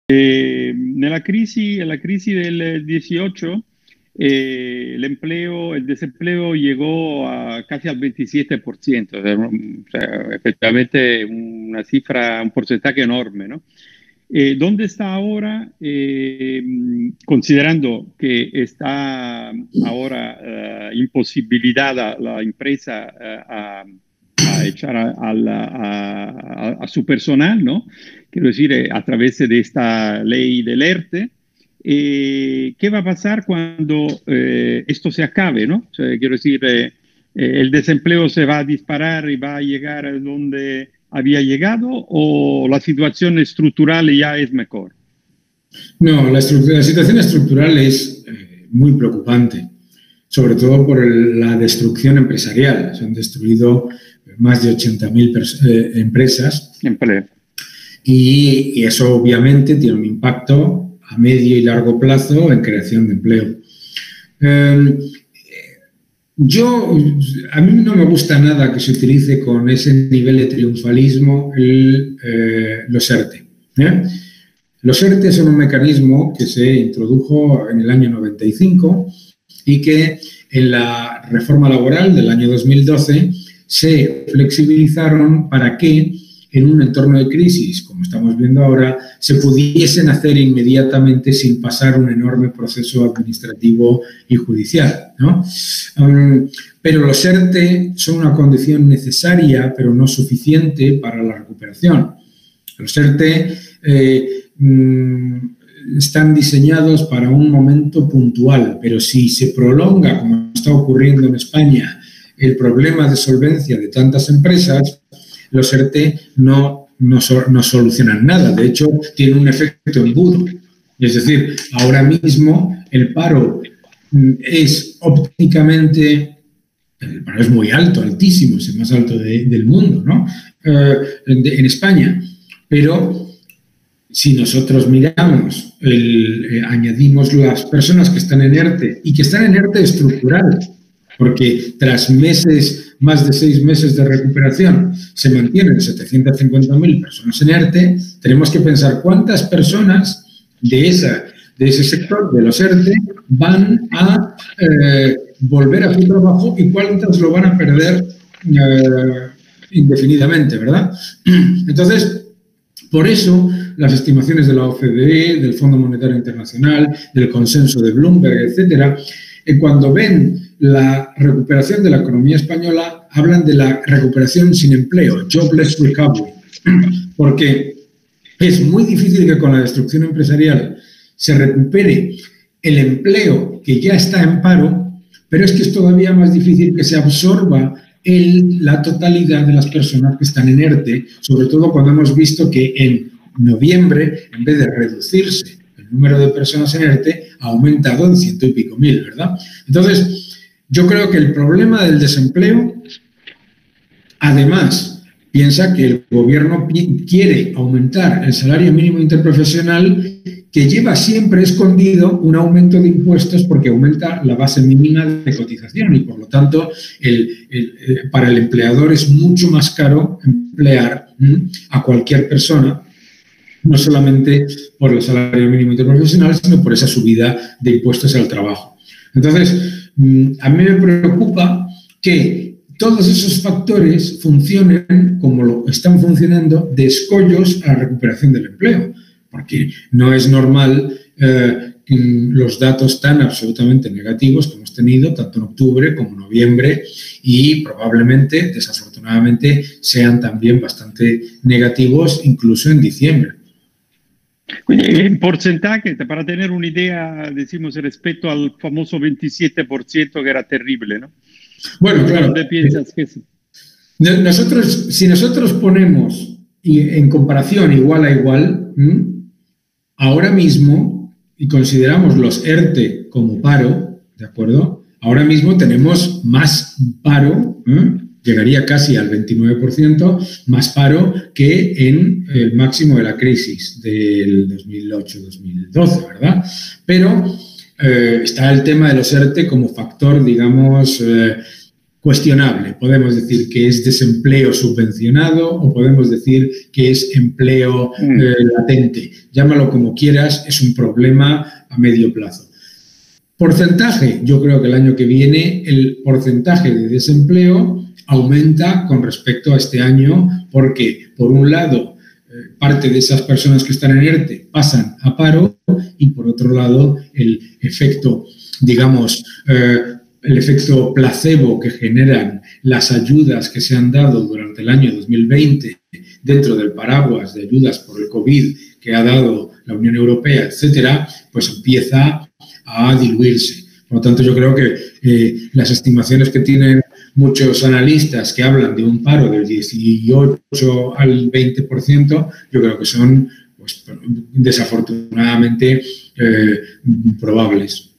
En la crisi del 18, el desempleo llegó a casi al 27%, efectivamente una cifra, un porcentaje enorme, ¿no? ¿Dónde está ahora? Considerando que está ahora imposibilitada la empresa a echar a su personal, ¿no? Quiero decir, a través de esta ley del ERTE. ¿Qué va a pasar cuando esto se acabe, ¿no? O sea, quiero decir, el desempleo se va a disparar y va a llegar a donde había llegado, o la situación estructural ya es mejor? No, la situación estructural es muy preocupante, sobre todo por la destrucción empresarial. Se han destruido más de 80.000 empresas. Empleo. Y eso obviamente tiene un impacto a medio y largo plazo en creación de empleo. A mí no me gusta nada que se utilice con ese nivel de triunfalismo los ERTE. Los ERTE son un mecanismo que se introdujo en el año 95 y que en la reforma laboral del año 2012 se flexibilizaron para que en un entorno de crisis, como estamos viendo ahora, se pudiesen hacer inmediatamente sin pasar un enorme proceso administrativo y judicial, ¿no? Pero los ERTE son una condición necesaria, pero no suficiente para la recuperación. Los ERTE están diseñados para un momento puntual, pero si se prolonga, como está ocurriendo en España, el problema de solvencia de tantas empresas, los ERTE no solucionan nada. De hecho, tienen un efecto embudo. Es decir, ahora mismo el paro es ópticamente, el paro es muy alto, altísimo, es el más alto del mundo, ¿no? En España. Pero si nosotros miramos, añadimos las personas que están en ERTE y que están en ERTE estructural, porque tras más de 6 meses de recuperación, se mantienen 750.000 personas en ERTE, tenemos que pensar cuántas personas de ese sector, de los ERTE, van a volver a su trabajo y cuántas lo van a perder indefinidamente, ¿verdad? Entonces, por eso, las estimaciones de la OCDE, del Fondo Monetario Internacional, del consenso de Bloomberg, etcétera, cuando ven la recuperación de la economía española, hablan de la recuperación sin empleo, jobless recovery, porque es muy difícil que con la destrucción empresarial se recupere el empleo que ya está en paro, pero es que es todavía más difícil que se absorba la totalidad de las personas que están en ERTE, sobre todo cuando hemos visto que en noviembre, en vez de reducirse el número de personas en ERTE, ha aumentado en 100 y pico mil, ¿verdad? Entonces, yo creo que el problema del desempleo, además, piensa que el gobierno quiere aumentar el salario mínimo interprofesional, que lleva siempre escondido un aumento de impuestos porque aumenta la base mínima de cotización y, por lo tanto, para el empleador es mucho más caro emplear a cualquier persona, no solamente por el salario mínimo interprofesional, sino por esa subida de impuestos al trabajo. Entonces, a mí me preocupa que todos esos factores funcionen como lo están funcionando de escollos a la recuperación del empleo, porque no es normal los datos tan absolutamente negativos que hemos tenido tanto en octubre como en noviembre y probablemente, desafortunadamente, sean también bastante negativos incluso en diciembre. En porcentaje, para tener una idea, decimos respecto al famoso 27% que era terrible, ¿no? Bueno, claro. ¿Dónde piensas que sí? Si nosotros ponemos en comparación igual a igual, ahora mismo, y consideramos los ERTE como paro, ¿de acuerdo? Ahora mismo tenemos más paro, llegaría casi al 29%, más paro que en el máximo de la crisis del 2008-2012, ¿verdad? Pero está el tema de los ERTE como factor, digamos, cuestionable. Podemos decir que es desempleo subvencionado o podemos decir que es empleo latente. Llámalo como quieras, es un problema a medio plazo. Porcentaje, yo creo que el año que viene el porcentaje de desempleo aumenta con respecto a este año porque, por un lado, parte de esas personas que están en ERTE pasan a paro y, por otro lado, el efecto, digamos, el efecto placebo que generan las ayudas que se han dado durante el año 2020 dentro del paraguas de ayudas por el COVID que ha dado la Unión Europea, etcétera, pues empieza a diluirse. Por lo tanto, yo creo que las estimaciones que tienen muchos analistas que hablan de un paro del 18 al 20%, yo creo que son, pues, desafortunadamente probables.